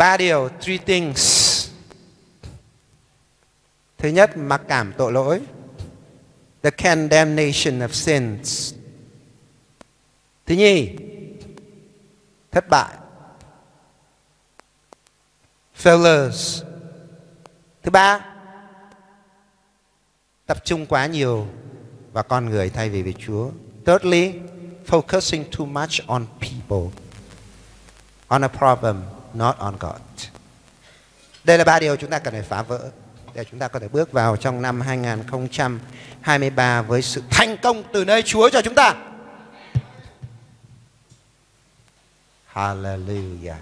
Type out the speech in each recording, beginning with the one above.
Ba điều, three things. Thứ nhất, mặc cảm tội lỗi. The condemnation of sins. Thứ nhì, thất bại. Failures. Thứ ba, tập trung quá nhiều vào con người thay vì về Chúa. Thirdly, focusing too much on people, on a problem, not on God. Đây là ba điều chúng ta cần phải phá vỡ để chúng ta có thể bước vào trong năm 2023 với sự thành công từ nơi Chúa cho chúng ta. Hallelujah.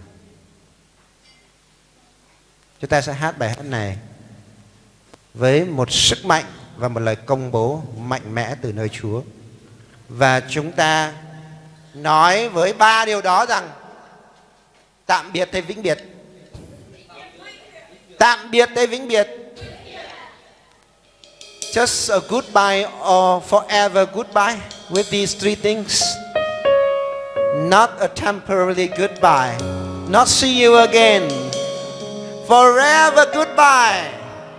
Chúng ta sẽ hát bài hát này với một sức mạnh và một lời công bố mạnh mẽ từ nơi Chúa. Và chúng ta nói với ba điều đó rằng tạm biệt hay vĩnh biệt? Tạm biệt hay vĩnh biệt? Just a goodbye or forever goodbye with these three things. Not a temporary goodbye. Not see you again. Forever goodbye.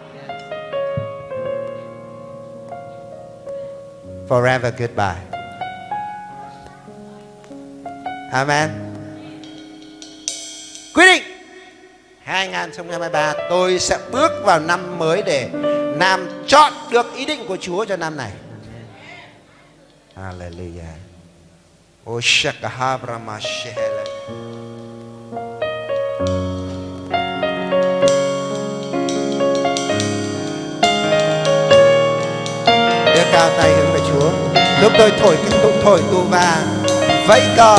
Forever goodbye. Amen. Quyết định 2023 tôi sẽ bước vào năm mới để làm chọn được ý định của Chúa cho năm này. Hallelujah. Đưa cao tay hướng về Chúa. Lúc tôi thổi cái tụng thổi tu va vẫy cờ.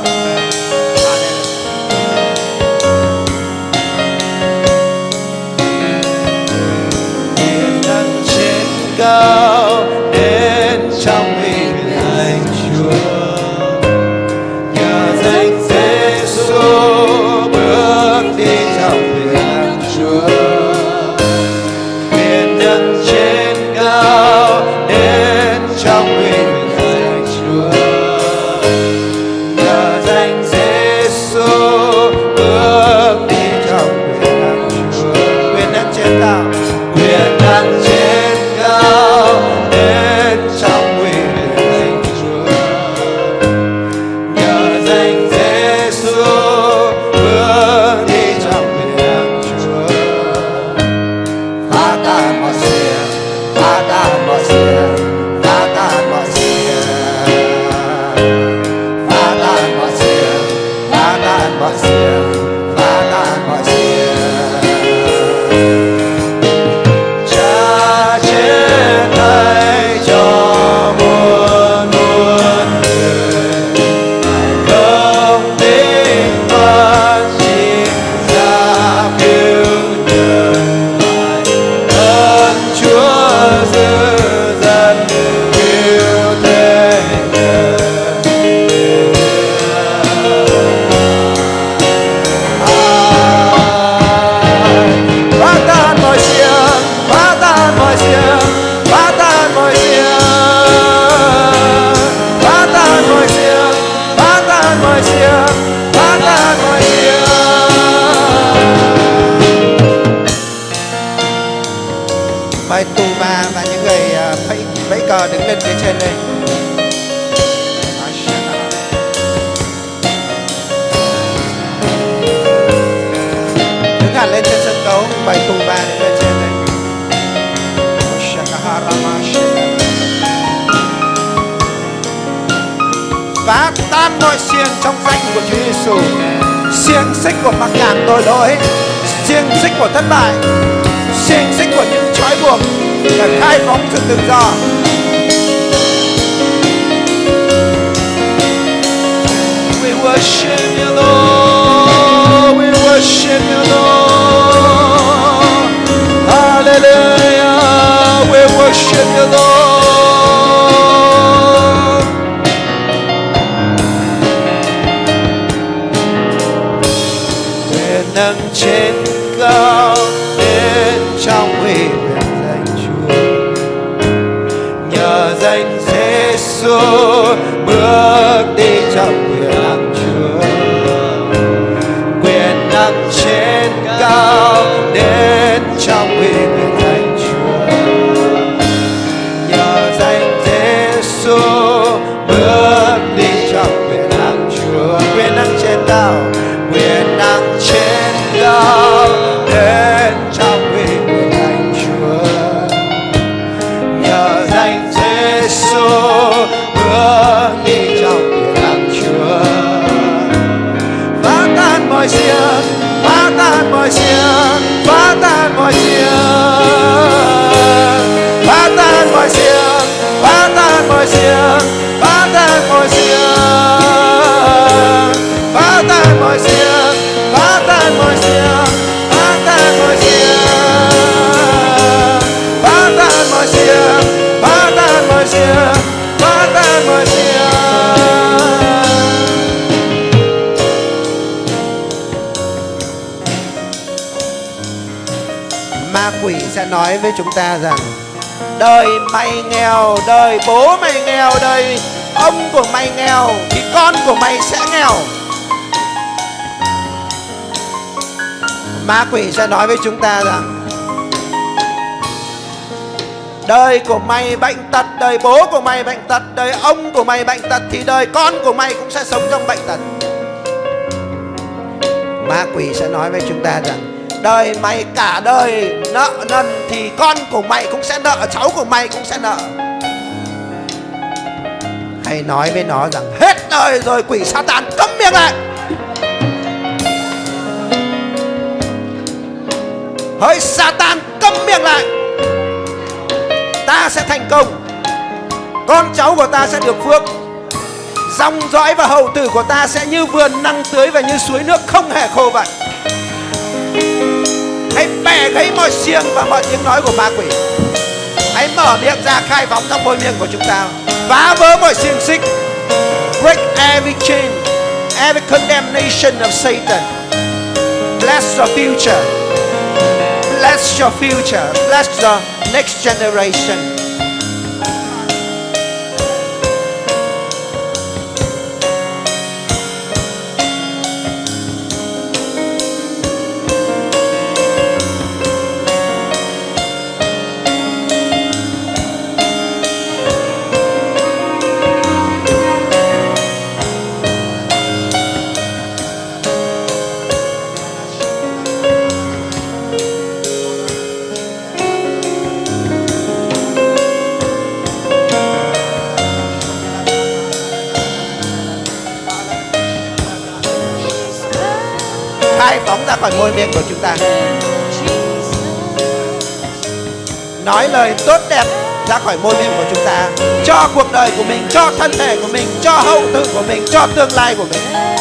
Cao đến trong hình ảnh Chúa, nhờ danh Giêsu bước đi trong hình ảnh Chúa. Quyền năng trên cao đến trong hình ảnh Chúa, nhờ danh Giêsu bước đi trong hình ảnh Chúa. Quyền năng trên cao, quyền năng trên đến trong quyền danh Chúa, nhờ danh Giêsu bước đi trong quyền Chúa. Phá tan mọi xiềng, phá tan mọi xiềng, phá tan mọi xiềng, phá tan mọi xiềng, phá tan mọi xiềng, phá tan mọi xiềng. bài tù và những người vẫy cờ đứng lên phía trên đây. Đứng hẳn lên trên sân khấu, bài tù và đứng lên trên đây. Phá tan mọi xiềng trong danh của Chúa Giêsu, xiềng xích của mặc cảm tội lỗi, xiềng xích của thất bại, xiềng xích của những trói buộc, để khai phóng sự tự do. We worship you, Lord. We worship you, Lord. Hallelujah. We worship you, Lord. Quyền năng trên cao đến trong huy quyền danh Chúa, nhờ danh Giêsu bước đi trong quyền năng Chúa. Quyền năng trên cao, quyền năng trên cao đến trong uy quyền Thánh Chúa. Nhờ danh Giêsu bước đi trong quyền năng Chúa. Phá tan mọi xiềng, phá tan mọi xiềng, phá tan mọi xiềng, phá tan mọi xiềng, phá tan mọi xiềng, phá tan mọi xiềng, phá tan mọi xiềng, phá tan mọi xiềng, phá tan mọi xiềng, phá tan mọi xiềng, phá tan mọi xiềng, phá tan mọi xiềng. Ma quỷ sẽ nói với chúng ta rằng đời mày nghèo, đời bố mày nghèo, đời ông của mày nghèo thì con của mày sẽ nghèo. Ma quỷ sẽ nói với chúng ta rằng đời của mày bệnh tật, đời bố của mày bệnh tật, đời ông của mày bệnh tật thì đời con của mày cũng sẽ sống trong bệnh tật. Ma quỷ sẽ nói với chúng ta rằng đời mày cả đời nợ nần thì con của mày cũng sẽ nợ, cháu của mày cũng sẽ nợ. Hãy nói với nó rằng hết đời rồi quỷ Satan, câm miệng lại. Hỡi Satan, câm miệng lại. Ta sẽ thành công, con cháu của ta sẽ được phước, dòng dõi và hậu tử của ta sẽ như vườn năng tưới và như suối nước không hề khô vậy. Hãy bẻ gãy mọi xiềng và mọi tiếng nói của ma quỷ. Hãy mở miệng ra khai phóng trong môi miệng của chúng ta, phá vỡ mọi xiềng xích. Break every chain, every condemnation of Satan. Bless your future. Bless your future. Bless your next generation. Khai phóng ra khỏi môi miệng của chúng ta. Nói lời tốt đẹp ra khỏi môi miệng của chúng ta, cho cuộc đời của mình, cho thân thể của mình, cho hậu tử của mình, cho tương lai của mình.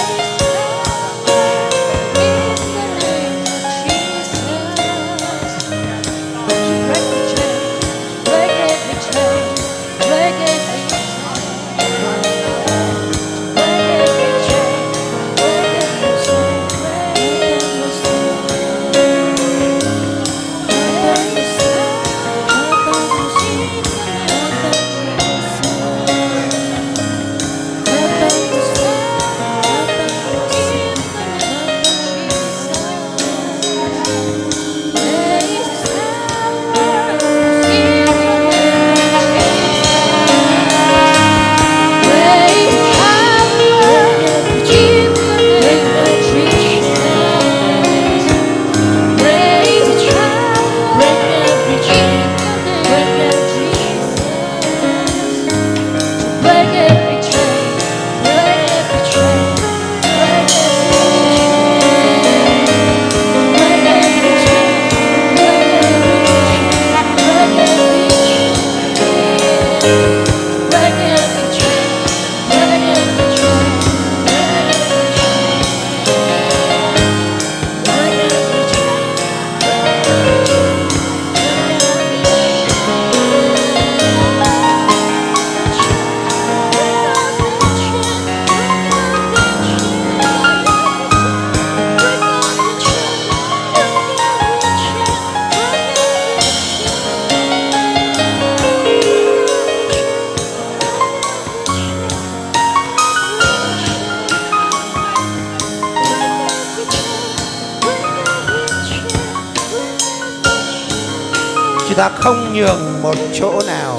Chúng ta không nhường một chỗ nào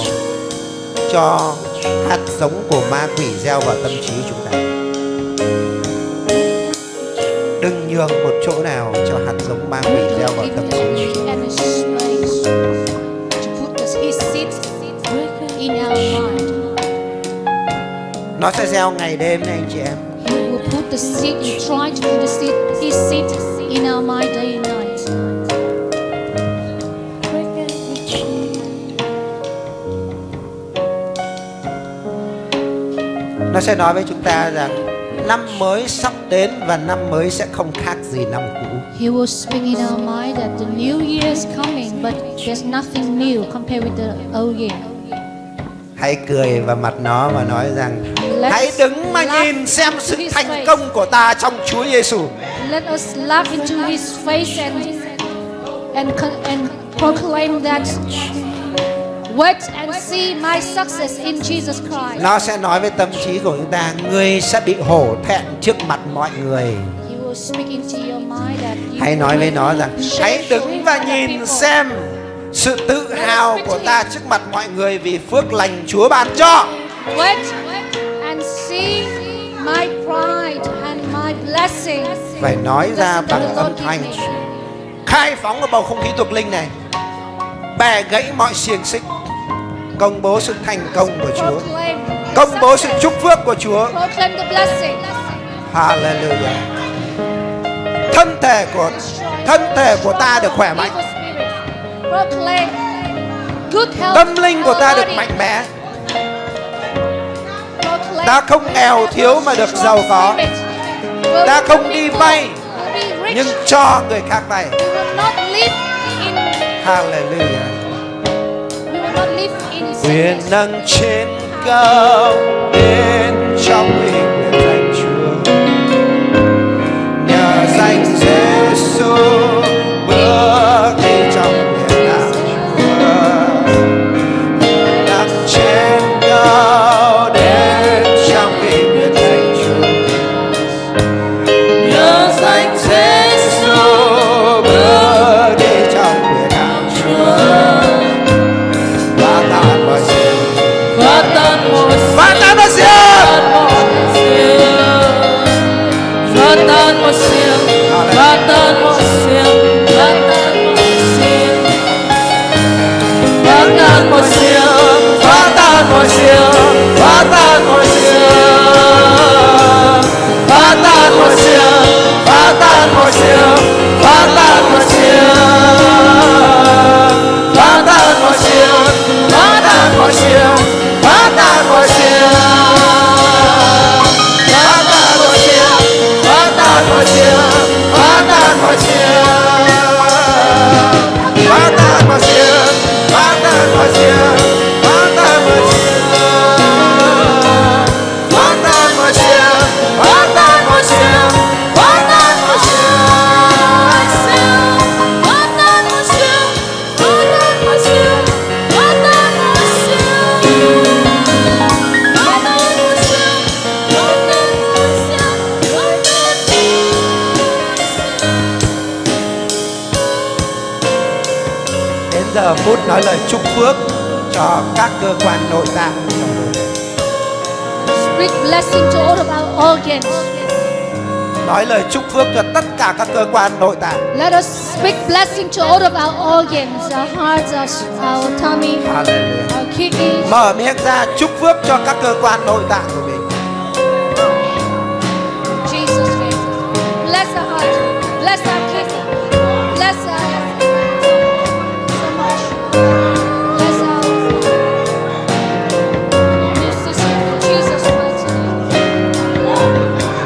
cho hạt giống của ma quỷ gieo vào tâm trí chúng ta. nhường một chỗ nào cho hạt giống ma quỷ gieo vào tâm trí mình. Nó sẽ gieo ngày đêm này anh chị em. He will put the seed, he try to put the seed, his seed in our mind day and night. Nó sẽ nói với chúng ta rằng năm mới sắp đến và năm mới sẽ không khác gì năm cũ. He will speak in our mind that the new year is coming, but there's nothing new compared with the old year. Hãy cười vào mặt nó và nói rằng hãy đứng mà nhìn xem sự thành công của ta trong Chúa Giêsu. Let us laugh into his face and proclaim that. Wait and see my success in Jesus Christ. Nó sẽ nói với tâm trí của chúng ta, người sẽ bị hổ thẹn trước mặt mọi người. He will speak into your mind that you Hãy nói với nó rằng hãy đứng và nhìn xem sự tự hào của ta trước mặt mọi người vì phước lành Chúa ban cho. Wait and see my pride and my blessing. Phải nói ra bằng âm thanh, khai phóng ở bầu không khí thuộc linh này, bẻ gãy mọi xiềng xích, công bố sự thành công của Chúa, công bố sự chúc phước của Chúa. Hallelujah. Thân thể của ta được khỏe mạnh, tâm linh của ta được mạnh mẽ. Ta không nghèo thiếu mà được giàu có. Ta không đi vay nhưng cho người khác vay. Hallelujah. Quyền năng trên cao đến trong hình danh Chúa, nhờ danh Giêsu bước đi trong quyền năng Chúa. Năng trên cao đến trong hình danh Chúa, nhờ danh Giêsu bước đi trong quyền năng Chúa. Giờ phút nói lời chúc phước cho các cơ quan nội tạng trong cơ thể. Speak blessing to all of our organs. Nói lời chúc phước cho tất cả các cơ quan nội tạng. Let us speak blessing to all of our organs, our hearts, our tummy, Hallelujah. our kidneys. Mở miệng ra chúc phước cho các cơ quan nội tạng của mình. Jesus name. Bless our heart, bless our kidney, bless our so much. Bless our immune system in Jesus' mighty name.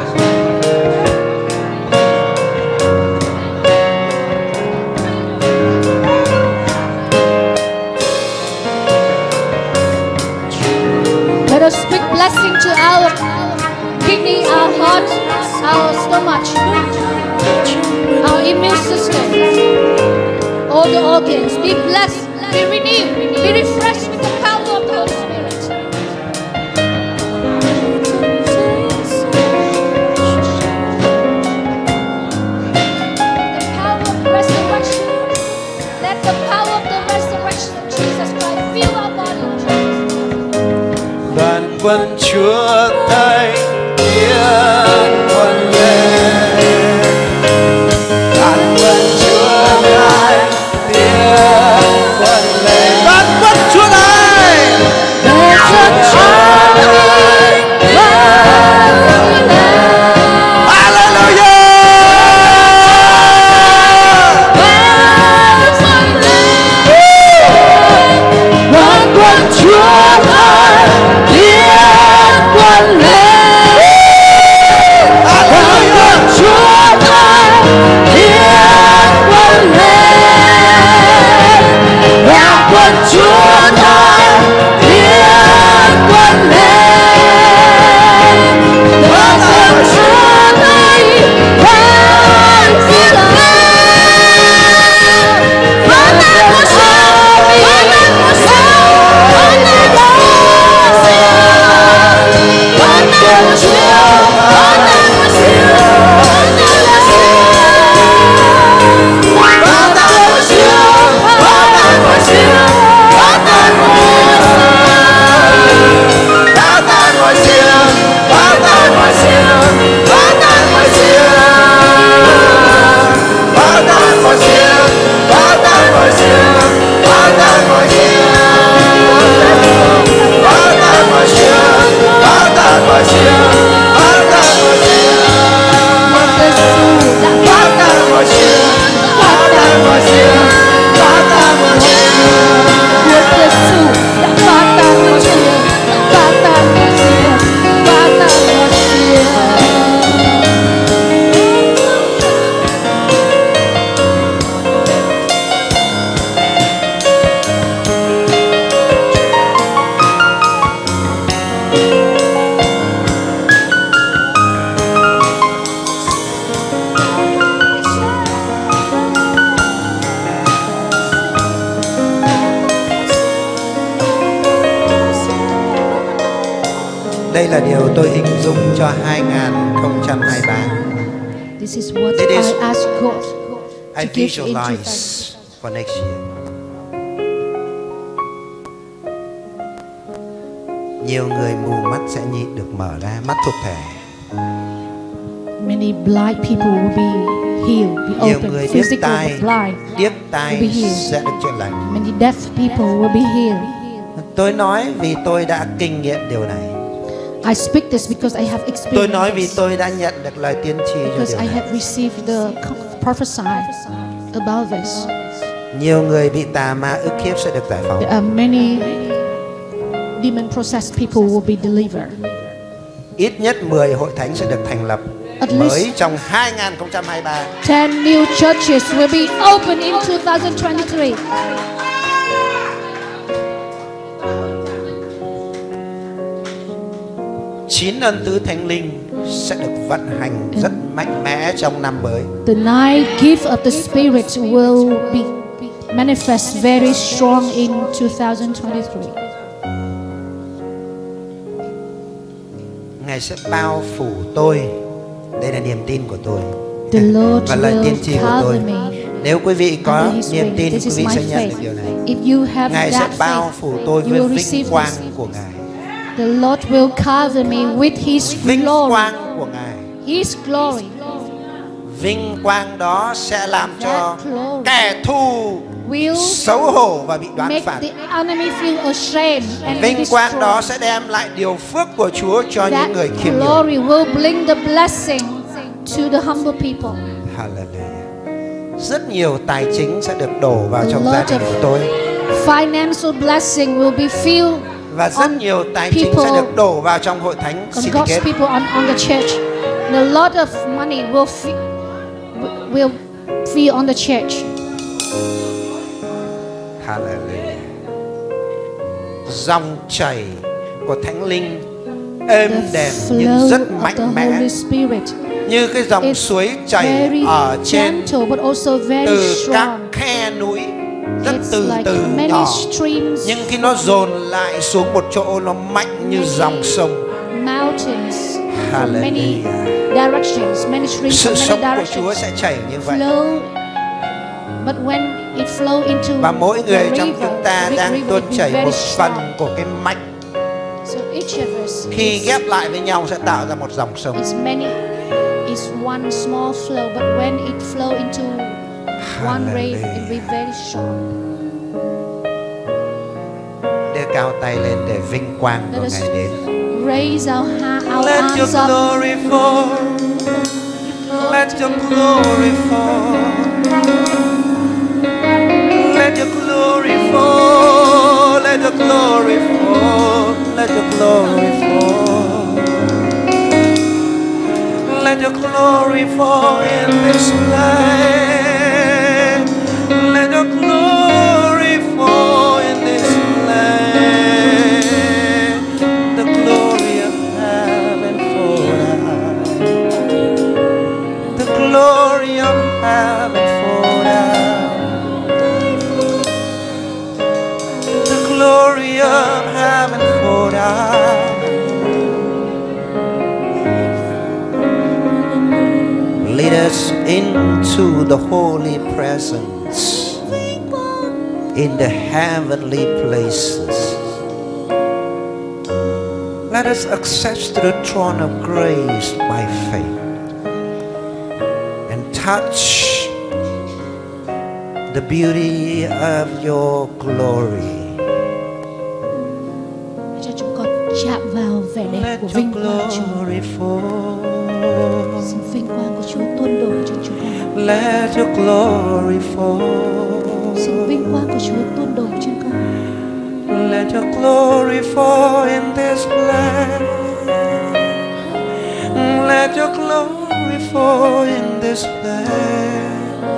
Let us speak blessing to our kidney, our heart, our stomach, our immune system, all the organs. Be blessed, be renewed, be refreshed with the power of the Holy Spirit. The power of resurrection. Let the power of the resurrection of Jesus Christ fill our body. Đoàn quân Chúa Thánh Thiên quân lên, Đây là điều tôi hình dung cho 2023. This is what It is- I ask God I to give in visualize for next year. Nhiều người mù mắt sẽ được mở ra, mắt thuộc thể. Many blind people will be healed, be Nhiều open, người điếc physical tai, but blind. điếc Will be tai healed. sẽ được chữa lành. Many deaf people will be healed. Tôi nói vì tôi đã kinh nghiệm điều này. I speak this because I have Tôi experienced nói vì this. tôi đã nhận được lời tiên tri cho Because điều I này. have received the prophesy about this. Nhiều người bị tà ma ức hiếp sẽ được giải phóng. There are many demon possessed people will be delivered. Ít nhất 10 hội thánh sẽ được thành lập At mới least trong 2023. 10 new churches will be open in 2023. Chín ân tứ thánh linh sẽ được vận hành rất mạnh mẽ trong năm mới. The 9 gifts of the Spirit will be manifest very strong in 2023. Ngài sẽ bao phủ tôi. Đây là niềm tin của tôi. The Lord Và lời tiên tri will của tôi. cover me Nếu quý vị có under His niềm wing. tin, This quý is vị my sẽ nhận faith. được điều này. If you have Ngài sẽ that bao faith, phủ tôi you với will vinh receive quang this. của Ngài. The Lord will cover me with His Vinh glory. quang của Ngài. His glory. Vinh quang đó sẽ làm cho That glory kẻ thù will xấu hổ và bị đoán make phạt. the enemy feel ashamed and Vinh quang destroyed. đó sẽ đem lại điều phước của Chúa cho những That người khiêm nhường. glory will bring the blessing to the humble people. Hallelujah. Rất nhiều tài chính sẽ được đổ vào trong A gia lot đình of của tôi. financial blessing will be filled Và rất on nhiều tài chính people, sẽ được đổ vào trong hội thánh on City God's Gate. people, on the church. And a lot of money will fill on the church. Hallelujah. Dòng chảy của Thánh Linh êm The đềm nhưng flow rất of the mạnh mẽ, Holy Spirit như cái dòng is suối chảy very ở trên gentle but also very từ các strong. khe núi, rất It's từ like từ many nhỏ. streams, Nhưng khi nó dồn lại xuống một chỗ, nó mạnh như dòng sông. mountains from many Hallelujah. directions, many streams Sự from sống many của Chúa directions sẽ chảy như vậy. flow. But when it flow into Và mỗi người the trong river, chúng ta big đang river, tuôn it will chảy be very một phần strong. của cái mạch. So each of us Khi ghép lại với nhau sẽ tạo ra một dòng sông. is many, is one small flow, but when it flow into one river, it will be very strong. Đưa cao tay lên để vinh quang của Let us Ngài đến. raise our Let your arms up. glory fall. Let your glory fall. Let your glory fall. Let your glory fall. Let your glory fall. Let your glory fall in this place. Let your glory fall in this place. The glory of heaven fall down. The glory of heaven fall down. The glory of heaven fall down. Lead us into the holy presence, in the heavenly places. Let us access to the throne of grace by faith and touch the beauty of your glory. Cho chúng con chạm vào vẻ đẹp Let của your vinh quang Chúa. glory fall. Xin vinh quang của Chúa tuôn đổ trên chúng con. Let your glory fall. Xin vinh quang của Chúa tuôn đổ trên con. Let your glory fall in this place. Let your glory fall in this place.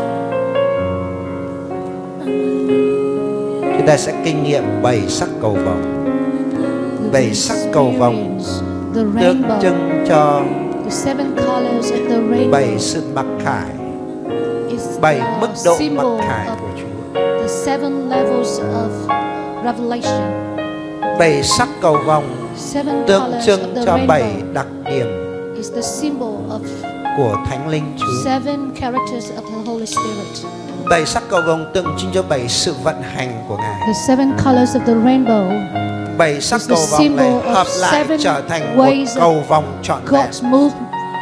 Chúng ta sẽ kinh nghiệm 7 sắc cầu vồng. 7 sắc cầu vồng The tượng rainbow, trưng cho the seven colors of the rainbow 7 sự mặc khải, is 7 mức the độ symbol mặc khải of của Chúa. the seven levels of revelation. 7 sắc cầu vồng Seven tượng colors trưng of the cho 7 rainbow đặc điểm is the symbol of của Thánh Linh Chúa. 7 characters of the Holy Spirit. 7 sắc cầu vồng tượng trưng cho 7 sự vận hành của Ngài. The 7 colors of the rainbow 7 sắc is the cầu vồng này symbol of hợp lại 7 trở thành một ways cầu of vồng trọn vẹn. God's move.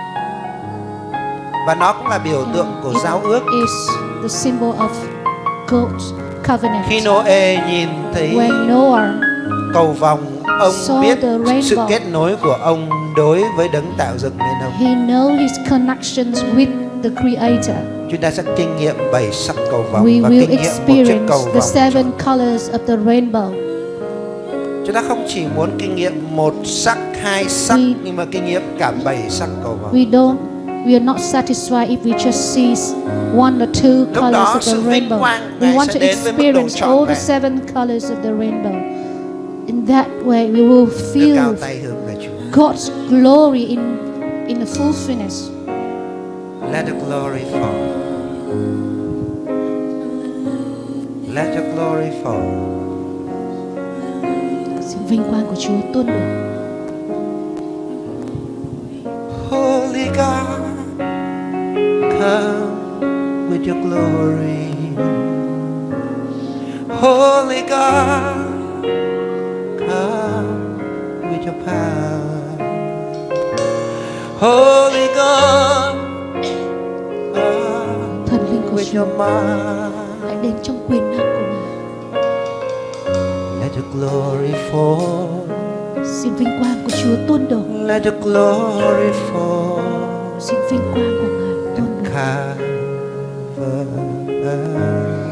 Và nó cũng là biểu tượng của giao ước. Is the symbol of God's covenant. Khi Noe nhìn thấy When Noah cầu vồng, ông saw biết the rainbow, sự kết nối của ông đối với đấng tạo dựng nên ông. he know his connections with the Creator. Chúng ta sẽ kinh nghiệm 7 sắc cầu vồng We và will kinh nghiệm một chiếc experience cầu the vồng. 7 colors of the rainbow. Chúng ta không chỉ muốn kinh nghiệm một sắc, hai sắc, nhưng mà kinh nghiệm cả 7 sắc cầu vồng. We are not satisfied if we just see one or two Lúc colors đó of sự the vinh rainbow. quang We Ngài want sẽ to đến với mức độ experience trọn all the vẹn. 7 colors of the rainbow. In that way, we will Đưa cao feel tay hướng về Chúa. God's glory in the fullness. Let the glory fall. Let the glory fall. Xin vinh quang của Chúa tuôn đổ. Holy God, come with your glory. Holy God, come with your power. Holy God, come Thần linh của with Chúa your might. hãy đến trong quyền năng của Ngài. Let your glory fall. Xin vinh quang của Chúa tuôn đổ. Let your glory fall. Xin vinh quang của Ngài tuôn đổ. Cover us.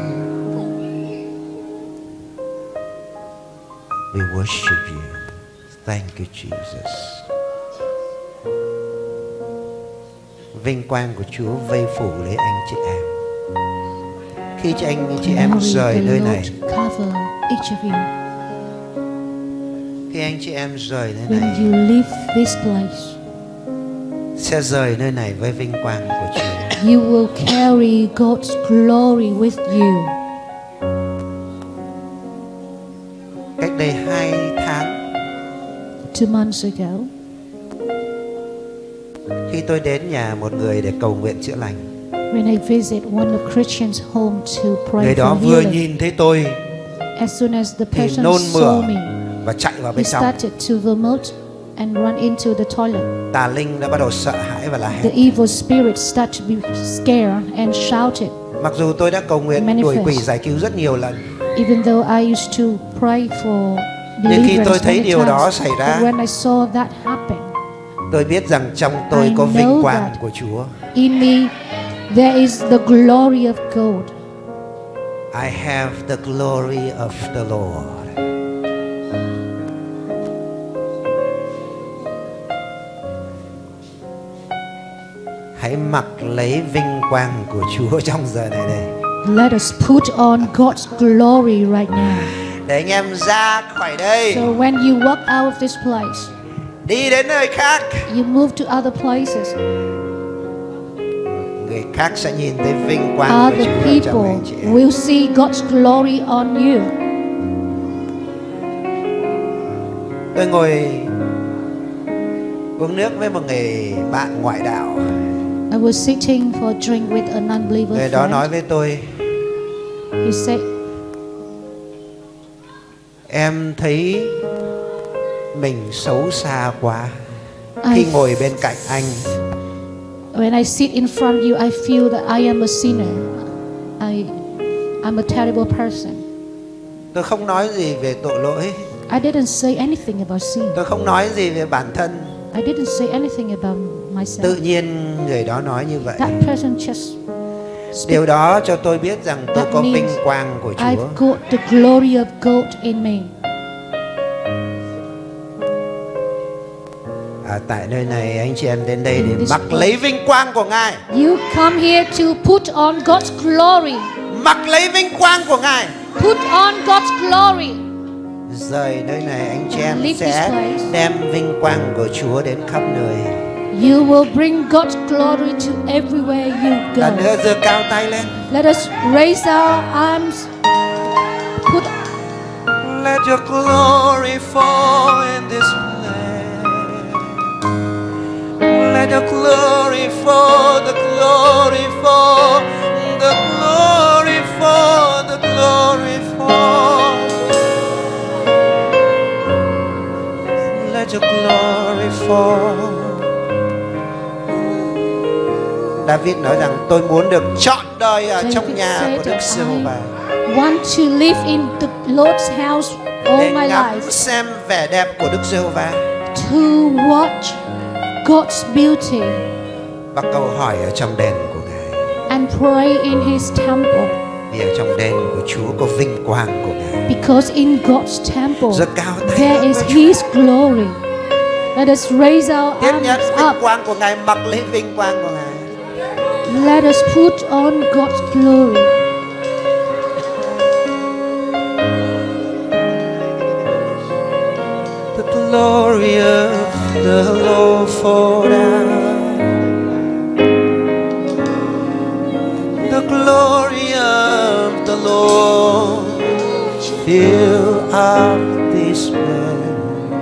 We worship you. Thank you, Jesus. Vinh quang của Chúa vây phủ lấy anh chị em. Khi chị em Glory rời the nơi Lord này, cover each of you. khi anh chị em rời nơi When này, you leave this place, sẽ rời nơi này với vinh quang của Chúa. you will carry God's glory with you. Cách đây 2 tháng, 2 months ago, khi tôi đến nhà một người để cầu nguyện chữa lành, when I visit one of Christians' home to pray người đó for vừa healing, nhìn thấy tôi as soon as the thì person nôn mửa saw me, và chạy vào he bên trong. started to vomit and run into the toilet. Tà linh đã bắt đầu sợ hãi và la The hét. evil spirit started to be scared and shouted. Mặc dù tôi đã cầu nguyện Manifest. đuổi quỷ giải cứu rất nhiều lần, Even though I used to pray for nhưng khi tôi deliverance thấy many điều đó times, xảy but ra, when I saw that happen, tôi biết rằng trong tôi I có know vinh quang that. của Chúa. in me there is the glory of God. I have the glory of the Lord. Hãy mặc lấy vinh quang của Chúa trong giờ này đây. Let us put on God's glory right now. Để anh em ra khỏi đây, So when you walk out of this place, đi đến nơi khác, you move to other places, người khác sẽ nhìn thấy vinh quang của other Chúa ở trong people anh chị em. will see God's glory on you. Tôi ngồi uống nước với một người bạn ngoại đạo. I was sitting for a drink with a non-believer Người đó nói friend. với tôi, He said, em thấy mình xấu xa quá khi I ngồi bên cạnh anh. When I sit in front of you, I feel that I am a sinner. I'm a terrible person. Tôi không nói gì về tội lỗi, I didn't say anything about sin. tôi không nói gì về bản thân. I didn't say anything about Tự myself. nhiên người đó nói như vậy. That person just Điều spoke. đó cho tôi biết rằng tôi That có vinh means quang của Chúa. I've got the glory of God in me. Tại nơi này anh chị em đến đây để This mặc place. lấy vinh quang của Ngài. You come here to put on God's glory. Mặc lấy vinh quang của Ngài. Put on God's glory. Rời nơi này anh chị em Leave this sẽ place. đem vinh quang của Chúa đến khắp nơi. You will bring God's glory to everywhere you Lần go. nữa giơ cao tay lên. Let us raise our arms. Put Let your glory fall in this place. Let your glory fall, the glory fall, the glory fall, the glory fall. Let your glory fall. David nói rằng tôi muốn được trọn đời ở trong nhà của Đức Giê-hô-va. Want to live in the Lord's house all Để my ngắm life. xem vẻ đẹp của Đức Giê-hô-va To watch God's beauty và câu hỏi ở trong đền của Ngài. and pray in His temple. Vì ở trong đền của Chúa có vinh quang của Ngài. Because in God's temple Giơ cao tay there lên is với Chúa. His glory. Let us raise our Tiếp nhận arms vinh up. quang của Ngài, mặc lên vinh quang của Ngài. Let us put on God's glory. The glory of the Lord fall down. The glory of the Lord fill up this place.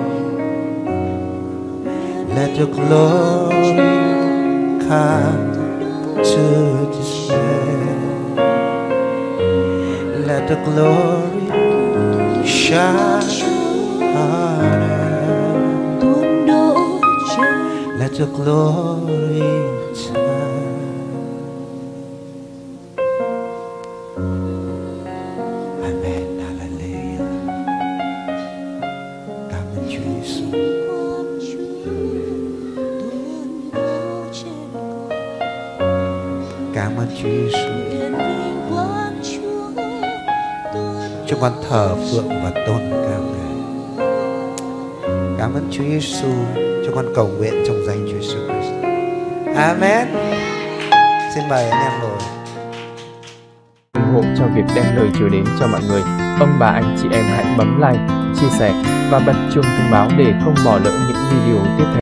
Let your glory come to this place. Let the glory shine on us. Let your glory shine. Amen. Hallelujah. Cảm ơn Chúa Giêsu. Cảm ơn Chúa Giêsu. Chúng con thờ phượng và tôn cao Ngài. Cảm ơn Chúa Giêsu. Chúng con cầu nguyện trong danh Chúa Giêsu Christ. Amen. Xin mời anh em ngồi. ủng hộ cho việc đem lời Chúa đến cho mọi người, ông bà anh chị em hãy bấm like, chia sẻ và bật chuông thông báo để không bỏ lỡ những video tiếp theo.